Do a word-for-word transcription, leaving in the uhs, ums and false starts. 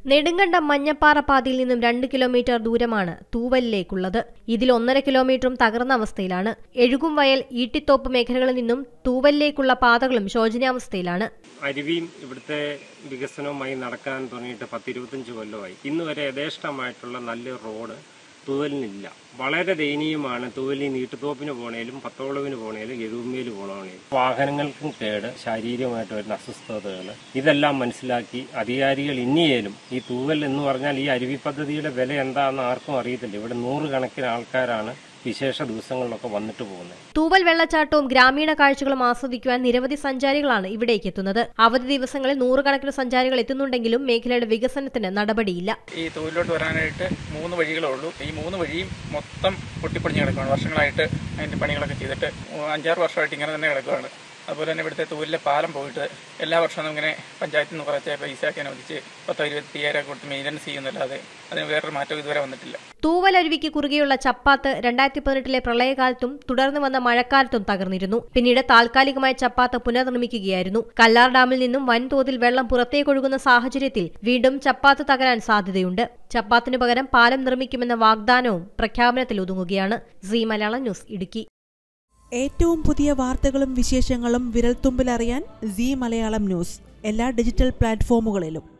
നെടുങ്കണ്ടം മഞ്ഞപ്പാറ പാതയിൽ നിന്നും രണ്ട് കിലോമീറ്റർ ദൂരമാണ് തൂവലിലേക്കുള്ളത്. ഇതിൽ ഒന്നര കിലോമീറ്ററും തകർന്ന അവസ്ഥയിലാണ്. എഴുകും വയൽ, ഈട്ടിത്തോപ്പ് മേഖലകളിൽ നിന്നും തൂവലിലേക്കുള്ള പാതകളും ശോചനീയാവസ്ഥയിലാണ്. അരുവിയും ഇവിടുത്തെ വികസനവുമായി നടക്കാൻ തുടങ്ങിയിട്ട് പത്തിരുപത്തഞ്ച് കൊല്ലമായി. ഇന്ന് വരെ യഥേഷ്ടമായിട്ടുള്ള നല്ല റോഡ് തൂവലിനില്ല. വളരെ ദയനീയമാണ്. തൂവലിന് ഈട്ടുതോപ്പിന് പോണേലും പത്തോളവിന് പോണേലും എഴുകുമ്പേല് പോണേലും വാഹനങ്ങൾക്കും കേട്, ശാരീരികമായിട്ട് വരുന്ന അസ്വസ്ഥതകൾ, ഇതെല്ലാം മനസ്സിലാക്കി അധികാരികൾ ഇനിയേലും ഈ തൂവൽ എന്ന് പറഞ്ഞാൽ ഈ അരുവി പദ്ധതിയുടെ വില എന്താണെന്ന് ആർക്കും അറിയത്തില്ല. ഇവിടെ നൂറുകണക്കിന് ആൾക്കാരാണ് വിശേഷ ദിവസങ്ങളിലൊക്കെ വന്നിട്ട് പോകുന്നത്. തൂവൽ വെള്ളച്ചാട്ടവും ഗ്രാമീണ കാഴ്ചകളും ആസ്വദിക്കുവാൻ നിരവധി സഞ്ചാരികളാണ് ഇവിടേക്ക് എത്തുന്നത്. അവധി ദിവസങ്ങളിൽ നൂറുകണക്കിന് സഞ്ചാരികൾ എത്തുന്നുണ്ടെങ്കിലും മേഖലയുടെ വികസനത്തിന് നടപടിയില്ല. ഈ തൂവിലോട്ട് വരാനായിട്ട് മൂന്ന് വഴികളേ ഉള്ളൂ. ഈ മൂന്ന് വഴിയും മൊത്തം പൊട്ടിപ്പൊടിഞ്ഞ് കിടക്കുകയാണ്. വർഷങ്ങളായിട്ട് അതിന്റെ പണികളൊക്കെ ചെയ്തിട്ട് അഞ്ചാറ് വർഷമായിട്ട് ഇങ്ങനെ തന്നെ കിടക്കുകയാണ്. അതുപോലെ തന്നെ ഇവിടുത്തെ തൂവിലെ പാലം പോയിട്ട് എല്ലാ വർഷവും ഇങ്ങനെ പഞ്ചായത്തിൽ നിന്ന് കുറച്ച് പൈസയൊക്കെ അനുവദിച്ച് പത്തോ ഇരുപത്തി അയ്യായിരം കൊടുത്ത് മെയിൻ്റനൻസ് ചെയ്യുന്നല്ലാതെ അതിന് വേറൊരു മാറ്റം ഇതുവരെ വന്നിട്ടില്ല. തൂവലരുവിക്ക് കുറുകെയുള്ള ചപ്പാത്ത് രണ്ടായിരത്തി പതിനെട്ടിലെ പ്രളയകാലത്തും തുടർന്ന് വന്ന മഴക്കാലത്തും തകർന്നിരുന്നു. പിന്നീട് താൽക്കാലികമായി ചപ്പാത്ത് പുനർനിർമ്മിക്കുകയായിരുന്നു. കല്ലാർ ഡാമിൽ നിന്നും വൻതോതിൽ വെള്ളം പുറത്തേക്കൊഴുകുന്ന സാഹചര്യത്തിൽ വീണ്ടും ചപ്പാത്ത് തകരാൻ സാധ്യതയുണ്ട്. ചപ്പാത്തിനു പകരം പാലം നിർമ്മിക്കുമെന്ന വാഗ്ദാനവും പ്രഖ്യാപനത്തിൽ ഒതുങ്ങുകയാണ്. Zee Malayalam news, Idukki. ഏറ്റവും പുതിയ വാർത്തകളും വിശേഷങ്ങളും വിരൽത്തുമ്പിലറിയാൻ സീ മലയാളം ന്യൂസ് എല്ലാ ഡിജിറ്റൽ പ്ലാറ്റ്ഫോമുകളിലും.